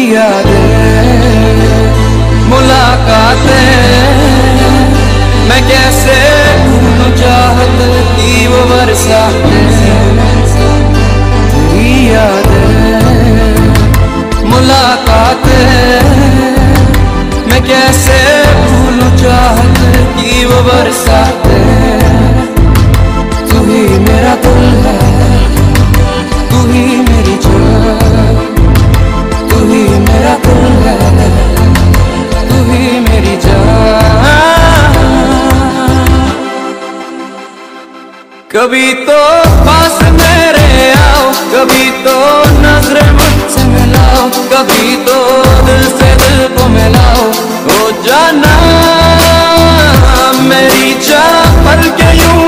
यादें, मुलाकातें, मैं कैसे भूलूं चाहत की वो बरसातें। तेरी यादें, मुलाकातें, मैं कैसे भूलूं चाहत की वो बरसातें। तू ही मेरा दिल है, तू ही मेरी जान, तू ही मेरा दिल है, तू ही मेरी जान। कभी तो पास मेरे आओ, कभी तो नजरें मुझसे मिलाओ, कभी तो दिल से दिल को मिलाओ। हो जाना मेरी जान पल के यूं